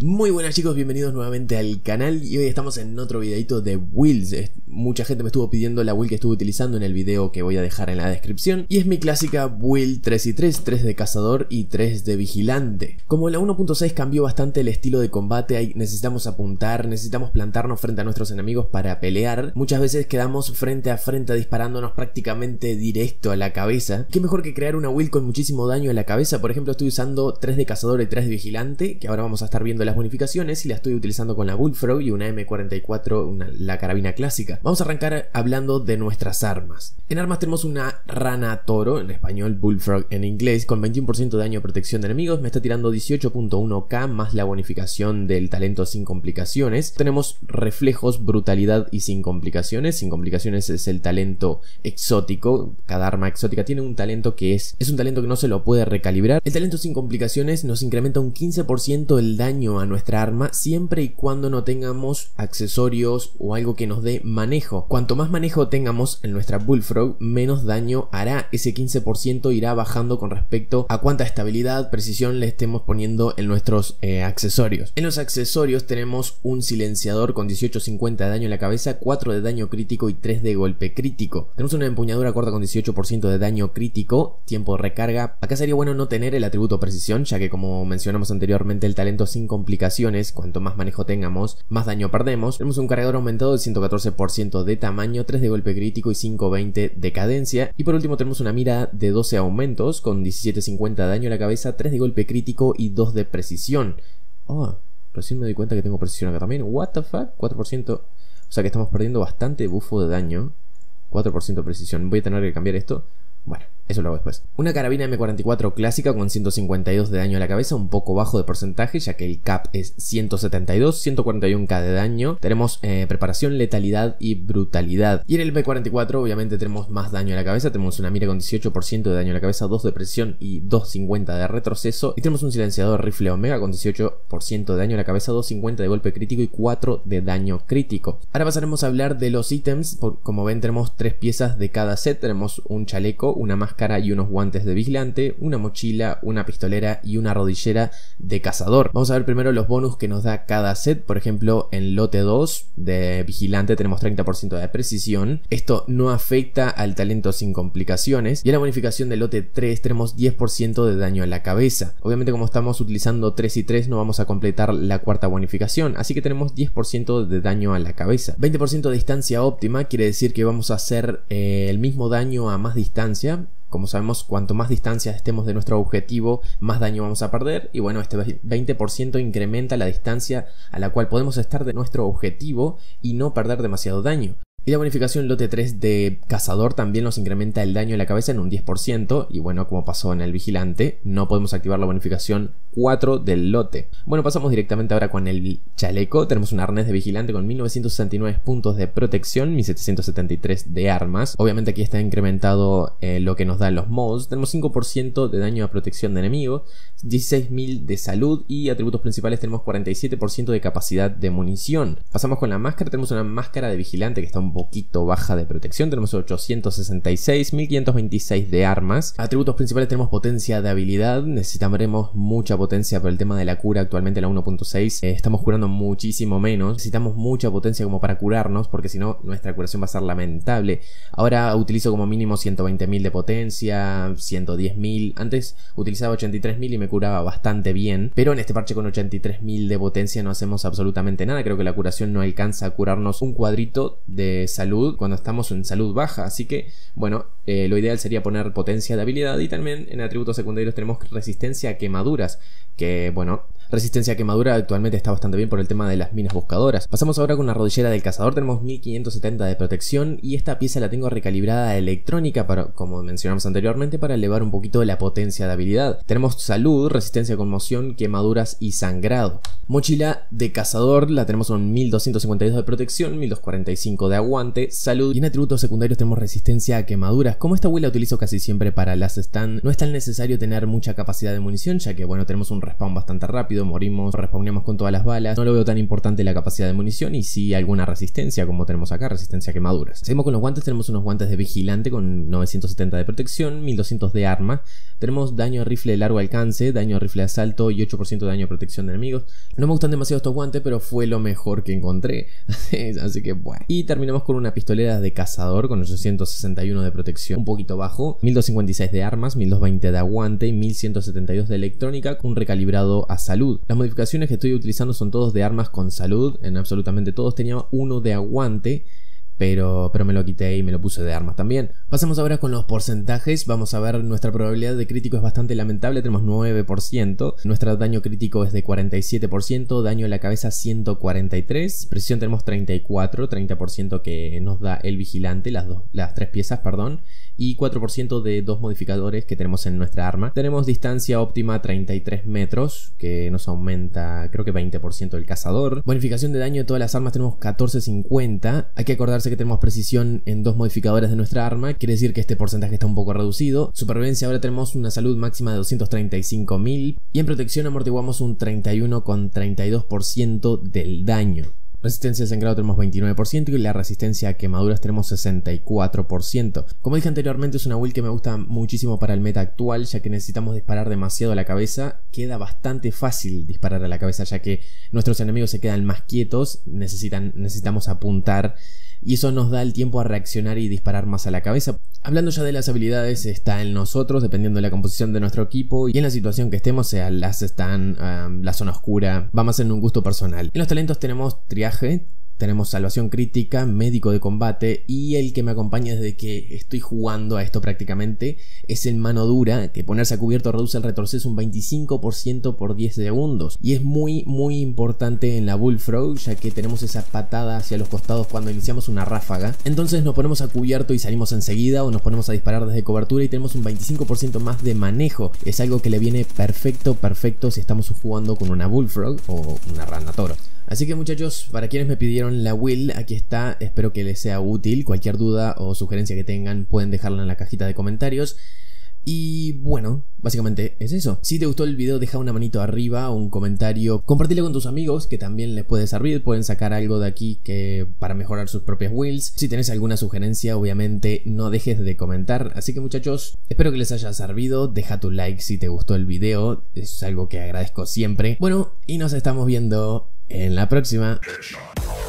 Muy buenas chicos, bienvenidos nuevamente al canal y hoy estamos en otro videito de builds. Mucha gente me estuvo pidiendo la build que estuve utilizando en el video que voy a dejar en la descripción y es mi clásica build 3 y 3, 3 de cazador y 3 de vigilante. Como la 1.6 cambió bastante el estilo de combate, ahí necesitamos apuntar, necesitamos plantarnos frente a nuestros enemigos para pelear. Muchas veces quedamos frente a frente disparándonos prácticamente directo a la cabeza. ¿Qué mejor que crear una build con muchísimo daño a la cabeza? Por ejemplo, estoy usando 3 de cazador y 3 de vigilante, que ahora vamos a estar viendo las bonificaciones, y la estoy utilizando con la Bullfrog y una M44, la carabina clásica. Vamos a arrancar hablando de nuestras armas. En armas tenemos una rana toro, en español Bullfrog en inglés, con 21% de daño de protección de enemigos. Me está tirando 18.1k más la bonificación del talento sin complicaciones. Tenemos reflejos, brutalidad y sin complicaciones. Sin complicaciones es el talento exótico. Cada arma exótica tiene un talento que es un talento que no se lo puede recalibrar. El talento sin complicaciones nos incrementa un 15% el daño a nuestra arma siempre y cuando no tengamos accesorios o algo que nos dé manejo. Cuanto más manejo tengamos en nuestra Bullfrog, menos daño hará. Ese 15% irá bajando con respecto a cuánta estabilidad, precisión le estemos poniendo en nuestros accesorios. En los accesorios tenemos un silenciador con 18.50 de daño en la cabeza, 4 de daño crítico y 3 de golpe crítico. Tenemos una empuñadura corta con 18% de daño crítico, tiempo de recarga. Acá sería bueno no tener el atributo precisión, ya que como mencionamos anteriormente, el talento sin complicaciones, cuanto más manejo tengamos, más daño perdemos. Tenemos un cargador aumentado de 114% de tamaño, 3 de golpe crítico y 5.20 de cadencia. Y por último tenemos una mira de 12 aumentos con 17.50 de daño en la cabeza, 3 de golpe crítico y 2 de precisión. Oh, recién me doy cuenta que tengo precisión acá también. What the fuck, 4%. O sea que estamos perdiendo bastante bufo de daño. 4% de precisión. Voy a tener que cambiar esto. Bueno, eso lo hago después. Una carabina M44 clásica con 152 de daño a la cabeza, un poco bajo de porcentaje, ya que el cap es 172, 141k de daño. Tenemos preparación, letalidad y brutalidad. Y en el M44 obviamente tenemos más daño a la cabeza. Tenemos una mira con 18% de daño a la cabeza, 2 de presión y 2.50 de retroceso. Y tenemos un silenciador rifle Omega con 18% de daño a la cabeza, 2.50 de golpe crítico y 4 de daño crítico. Ahora pasaremos a hablar de los ítems. Como ven, tenemos 3 piezas de cada set. Tenemos un chaleco, una máscara y unos guantes de vigilante, una mochila, una pistolera y una rodillera de cazador. Vamos a ver primero los bonus que nos da cada set. Por ejemplo, en lote 2 de vigilante tenemos 30% de precisión. Esto no afecta al talento sin complicaciones. Y en la bonificación del lote 3 tenemos 10% de daño a la cabeza. Obviamente, como estamos utilizando 3 y 3, no vamos a completar la cuarta bonificación, así que tenemos 10% de daño a la cabeza. 20% de distancia óptima, quiere decir que vamos a hacer el mismo daño a más distancia. Como sabemos, cuanto más distancia estemos de nuestro objetivo, más daño vamos a perder. Y bueno, este 20% incrementa la distancia a la cual podemos estar de nuestro objetivo y no perder demasiado daño. Y la bonificación lote 3 de cazador también nos incrementa el daño en la cabeza en un 10%. Y bueno, como pasó en el vigilante, no podemos activar la bonificación 4 del lote. Bueno, pasamos directamente ahora con el chaleco. Tenemos un arnés de vigilante con 1969 puntos de protección, 1773 de armas. Obviamente aquí está incrementado lo que nos dan los mods. Tenemos 5% de daño a protección de enemigos, 16.000 de salud y atributos principales tenemos 47% de capacidad de munición. Pasamos con la máscara. Tenemos una máscara de vigilante que está un poquito baja de protección, tenemos 866, 1526 de armas. Atributos principales tenemos potencia de habilidad, necesitaremos mucha potencia por el tema de la cura. Actualmente en la 1.6 estamos curando muchísimo menos, necesitamos mucha potencia como para curarnos, porque si no nuestra curación va a ser lamentable. Ahora utilizo como mínimo 120.000 de potencia, 110.000, antes utilizaba 83.000 y me curaba bastante bien, pero en este parche con 83.000 de potencia no hacemos absolutamente nada. Creo que la curación no alcanza a curarnos un cuadrito de salud cuando estamos en salud baja, así que bueno, lo ideal sería poner potencia de habilidad. Y también en atributos secundarios tenemos resistencia a quemaduras, que bueno, resistencia a quemadura actualmente está bastante bien por el tema de las minas buscadoras. Pasamos ahora con la rodillera del cazador. Tenemos 1570 de protección y esta pieza la tengo recalibrada a electrónica para, como mencionamos anteriormente, para elevar un poquito la potencia de habilidad. Tenemos salud, resistencia a conmoción, quemaduras y sangrado. Mochila de cazador la tenemos con 1252 de protección, 1245 de aguante, salud, y en atributos secundarios tenemos resistencia a quemaduras. Como esta build la utilizo casi siempre para las stand, no es tan necesario tener mucha capacidad de munición, ya que bueno, tenemos un respawn bastante rápido. rápido, morimos, respawneamos con todas las balas. No lo veo tan importante la capacidad de munición y sí alguna resistencia, como tenemos acá, resistencia a quemaduras. Seguimos con los guantes, tenemos unos guantes de vigilante con 970 de protección, 1200 de arma. Tenemos daño de rifle de largo alcance, daño de rifle de asalto y 8% de daño de protección de enemigos. No me gustan demasiado estos guantes, pero fue lo mejor que encontré. Así que bueno. Y terminamos con una pistolera de cazador con 861 de protección, un poquito bajo, 1256 de armas, 1220 de aguante y 1172 de electrónica, un recalibrado a salud. Las modificaciones que estoy utilizando son todos de armas con salud, en absolutamente todos. Tenía uno de aguante, pero me lo quité y me lo puse de armas también. Pasamos ahora con los porcentajes. Vamos a ver, nuestra probabilidad de crítico es bastante lamentable, tenemos 9%, nuestro daño crítico es de 47%, daño a la cabeza 143, precisión tenemos 34, 30% que nos da el vigilante, las tres piezas, perdón, y 4% de dos modificadores que tenemos en nuestra arma. Tenemos distancia óptima 33 metros, que nos aumenta creo que 20% el cazador. Bonificación de daño de todas las armas tenemos 1450. Hay que acordarse que tenemos precisión en dos modificadores de nuestra arma, quiere decir que este porcentaje está un poco reducido. Supervivencia, ahora tenemos una salud máxima de 235.000 y en protección amortiguamos un 31,32% del daño. Resistencia de sangrado tenemos 29% y la resistencia a quemaduras tenemos 64%. Como dije anteriormente, es una build que me gusta muchísimo para el meta actual, ya que necesitamos disparar demasiado a la cabeza. Queda bastante fácil disparar a la cabeza, ya que nuestros enemigos se quedan más quietos, necesitamos apuntar y eso nos da el tiempo a reaccionar y disparar más a la cabeza. Hablando ya de las habilidades, está en nosotros, dependiendo de la composición de nuestro equipo y en la situación que estemos, sea las stun, la zona oscura, va más en un gusto personal. En los talentos tenemos triaje, tenemos salvación crítica, médico de combate y el que me acompaña desde que estoy jugando a esto prácticamente es el mano dura, que ponerse a cubierto reduce el retroceso un 25% por 10 segundos y es muy importante en la Bullfrog, ya que tenemos esa patada hacia los costados cuando iniciamos una ráfaga. Entonces nos ponemos a cubierto y salimos enseguida, o nos ponemos a disparar desde cobertura y tenemos un 25% más de manejo. Es algo que le viene perfecto si estamos jugando con una Bullfrog o una rana toro. Así que muchachos, para quienes me pidieron la build, aquí está, espero que les sea útil. Cualquier duda o sugerencia que tengan pueden dejarla en la cajita de comentarios. Y bueno, básicamente es eso. Si te gustó el video, deja una manito arriba o un comentario, compartilo con tus amigos que también les puede servir, pueden sacar algo de aquí para mejorar sus propias builds. Si tenés alguna sugerencia, obviamente no dejes de comentar. Así que muchachos, espero que les haya servido, deja tu like si te gustó el video, es algo que agradezco siempre. Bueno, y nos estamos viendo en la próxima.